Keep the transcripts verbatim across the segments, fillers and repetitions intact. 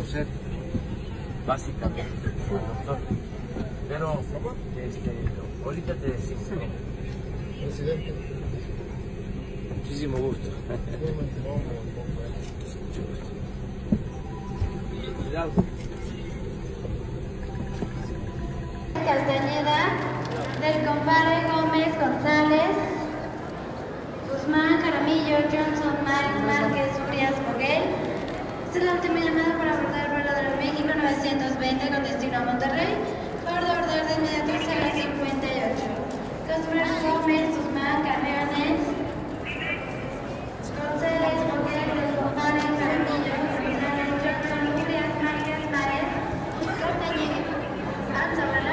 conocer básicamente al doctor. Pero, este, ahorita te decimos. Presidente. Muchísimo gusto. Cuidado. Castañeda, del compadre Gómez, González, Guzmán, Jaramillo, Johnson, Márquez, Urias, Moguel. Esta es la última llamada para abordar el vuelo de México novecientos veinte con destino a Monterrey. Favor de abordar de inmediato a las cincuenta y ocho. Costumero Gómez, Guzmán, Carreones, González, Moguel, del compadre Jaramillo, González, Johnson, Urias, Márquez, Márquez, Castañeda, Anzabala.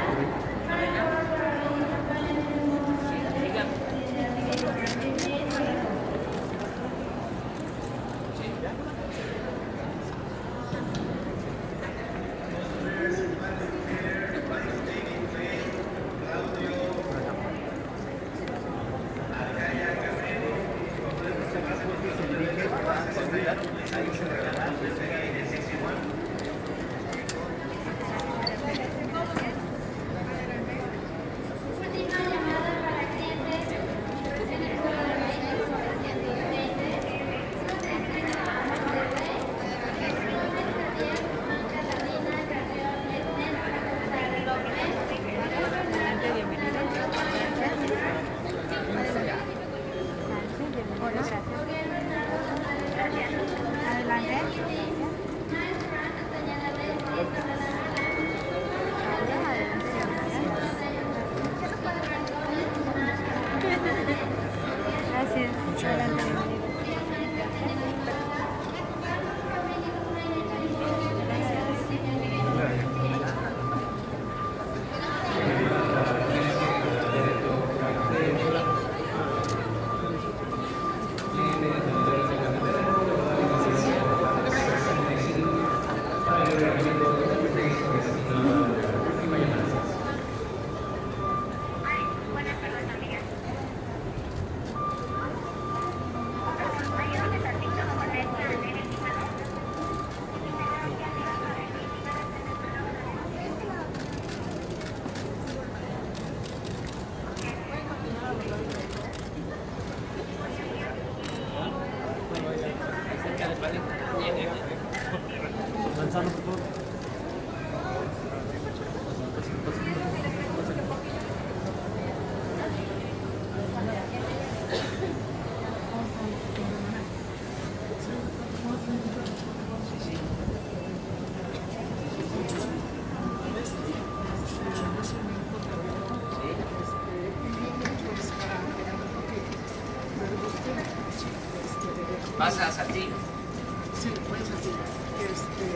¿Vas a Saltillo? Sí, voy a Saltillo. Este,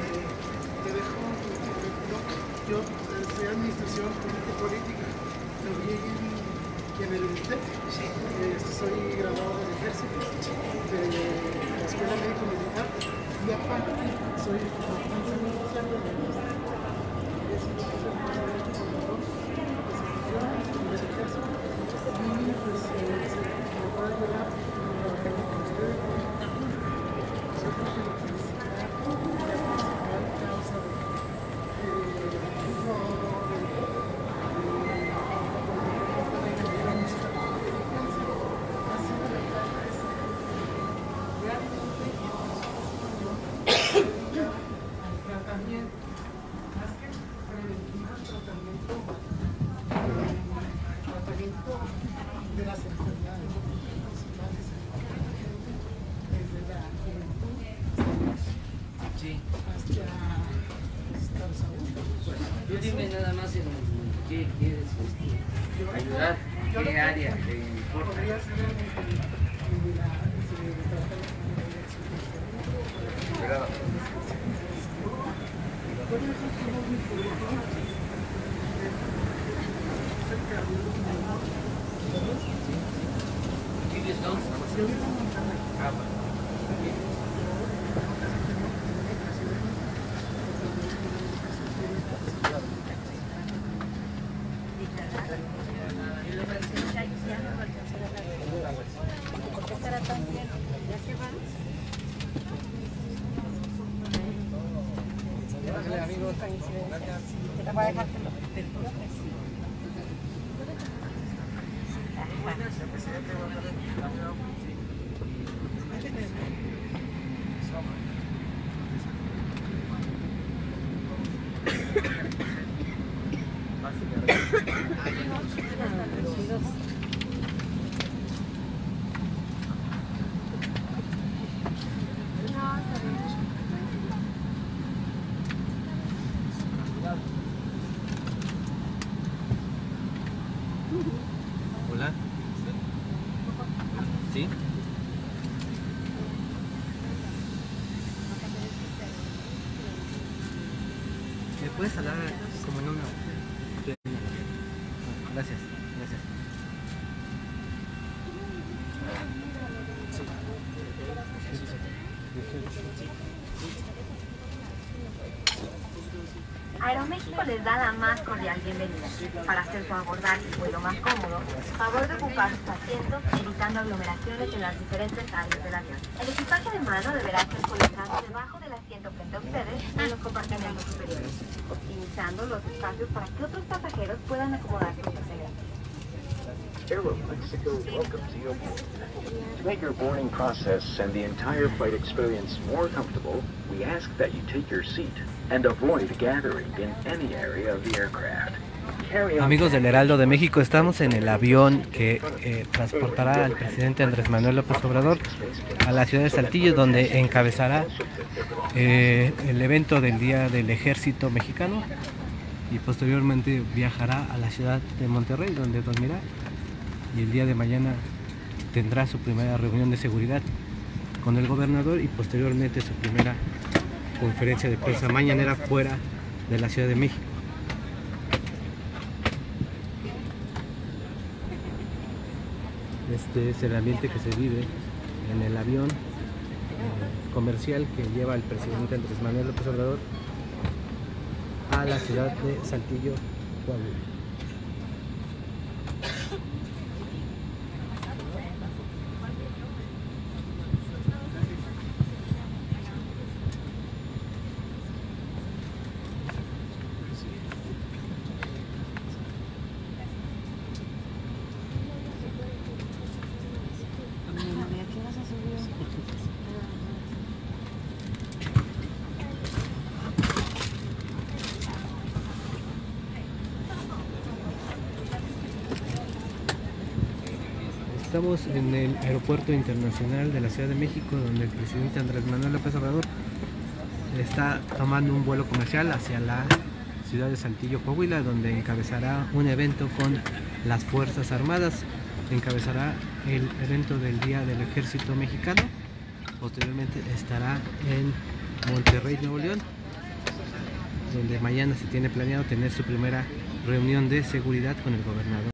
te dejo un currículum. Yo estudié administración política, lo vi en, en el INTEC. Sí. Este, soy graduado del ejército, de la Escuela Médico Militar, y aparte soy comandante militar de la industria. He sido profesor de dos instituciones del ejército. Y pues se me puede ayudar con ustedes. De las enfermedades principales desde la juventud Sí. hasta, hasta la salud. Tú dime nada más en qué quieres este, ayudar, qué área te importa. Podría ser en, en la Cuidado. ¿Tienes dos? Ah, bueno. ¿Por qué estará tan lleno? ¿Ya se van? Hola. ¿Sí? ¿Me puedes hablar como número? Gracias, gracias. Aeroméxico les da la más cordial bienvenida. Para hacer su abordaje y vuelo más cómodo, favor de ocupar sus asientos, evitando aglomeraciones en las diferentes áreas del avión. El equipaje de mano deberá ser colocado debajo del asiento frente a ustedes en los compartimentos superiores, optimizando los espacios para que otros pasajeros puedan acomodar sus asientos. Aeromexico welcomes you aboard. To make your boarding process and the entire flight experience more comfortable, we ask that you take your seat and avoid gathering in any area of the aircraft. Amigos del Heraldo de México, estamos en el avión que eh, transportará al presidente Andrés Manuel López Obrador a la ciudad de Saltillo, donde encabezará eh, el evento del Día del Ejército Mexicano, y posteriormente viajará a la ciudad de Monterrey, donde dormirá, y el día de mañana tendrá su primera reunión de seguridad con el gobernador y posteriormente su primera conferencia de prensa mañanera fuera de la Ciudad de México. Este es el ambiente que se vive en el avión eh, comercial que lleva el presidente Andrés Manuel López Obrador a la ciudad de Saltillo, Coahuila. Estamos en el Aeropuerto Internacional de la Ciudad de México, donde el presidente Andrés Manuel López Obrador está tomando un vuelo comercial hacia la ciudad de Saltillo, Coahuila, donde encabezará un evento con las Fuerzas Armadas. Encabezará el evento del Día del Ejército Mexicano. Posteriormente estará en Monterrey, Nuevo León, donde mañana se tiene planeado tener su primera reunión de seguridad con el gobernador.